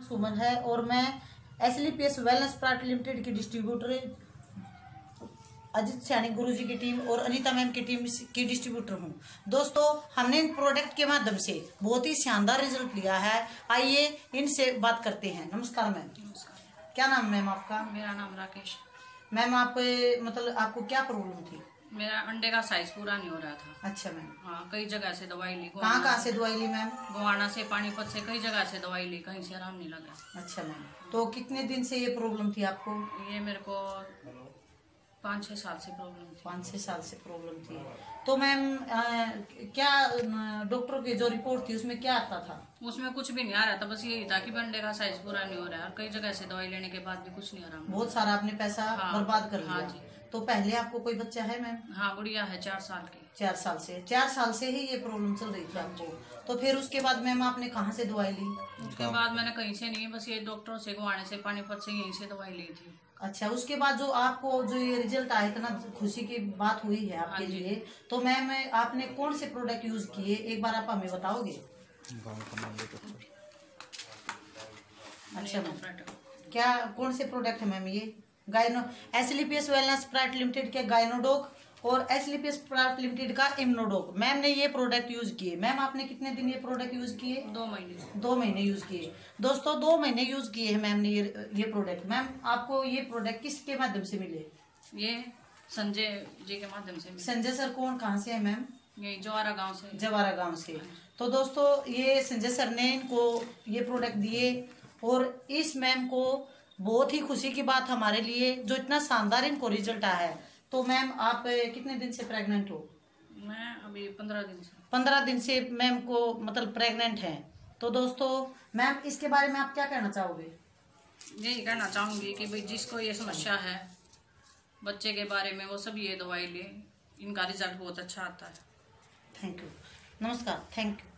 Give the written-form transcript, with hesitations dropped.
सुमन है और मैं SLPS वेलनेस प्राइवेट लिमिटेड की डिस्ट्रीब्यूटर अजित सैनी गुरुजी की टीम और अनीता मैम की टीम की डिस्ट्रीब्यूटर हूँ। दोस्तों, हमने इन प्रोडक्ट के माध्यम से बहुत ही शानदार रिजल्ट लिया है। आइए इनसे बात करते हैं। नमस्कार मैम। नमस्कार। क्या नाम मैम आपका? मेरा नाम राकेश। मैम आप मतलब आपको क्या प्रॉब्लम थी? मेरा अंडे का साइज पूरा नहीं हो रहा था। अच्छा मैम। हाँ, कई जगह से दवाई ली। कहाँ से दवाई ली मैम? गोवाना से, पानीपत से, कई जगह से दवाई ली, कहीं से आराम नहीं लगा। अच्छा मैम, तो कितने दिन से ये प्रॉब्लम थी आपको? ये मेरे को 5-6 साल से प्रॉब्लम थी। 5-6 साल से प्रॉब्लम थी। तो मैम क्या डॉक्टर की जो रिपोर्ट थी उसमें क्या आता था? उसमें कुछ भी नहीं आ रहा था, बस यही था कि अंडे का साइज पूरा नहीं हो रहा है और कई जगह से दवाई लेने के बाद भी कुछ नहीं आ रहा। बहुत सारा आपने पैसा बर्बाद कर लिया। हाँ जी। तो पहले आपको कोई बच्चा है मैम? हाँ, गुड़िया है 4 साल की। 4 साल से ही ये प्रॉब्लम चल रही थी आपको। तो फिर उसके बाद मैम आपने कहाँ से दवाई ली? उसके बाद मैंने कहीं से नहीं, बस ये डॉक्टर से, गोवाने से, पानीपत से, यहीं से दवाई ली थी। अच्छा, उसके बाद जो आपको जो ये रिजल्ट आया, इतना खुशी की बात हुई है आपके लिए, तो मैम आपने कौन से प्रोडक्ट यूज किए, एक बार आप हमें बताओगे? अच्छा मैम, क्या कौन से प्रोडक्ट है मैम? ये गायनो SLPS वेलनेस प्राइवेट लिमिटेड के गायनोडोक और SLPS प्राइवेट लिमिटेड का इम्नोडोक मैम ने ये प्रोडक्ट यूज किए। मैम आपने कितने दिन ये प्रोडक्ट यूज किए? 2 महीने। 2 महीने यूज किए। दोस्तों, 2 महीने यूज किए हैं मैम ने ये प्रोडक्ट। मैम आपको ये प्रोडक्ट किसके माध्यम से मिले? ये संजय जी के माध्यम से। संजय सर कौन, कहाँ से है मैम? यही जवारा गांव से। जवारा गांव से। तो दोस्तों, ये संजय सर ने इनको ये प्रोडक्ट दिए और इस मैम को बहुत ही खुशी की बात हमारे लिए, जो इतना शानदार इनको रिजल्ट आया है। तो मैम आप कितने दिन से प्रेग्नेंट हो? मैं अभी 15 दिन से। 15 दिन से मैम को मतलब प्रेग्नेंट है। तो दोस्तों, मैम इसके बारे में आप क्या कहना चाहोगे? यही कहना चाहूंगी कि भाई जिसको ये समस्या है बच्चे के बारे में, वो सब ये दवाई ले, इनका रिजल्ट बहुत अच्छा आता है। Thank you. नमस्कार। Thank you.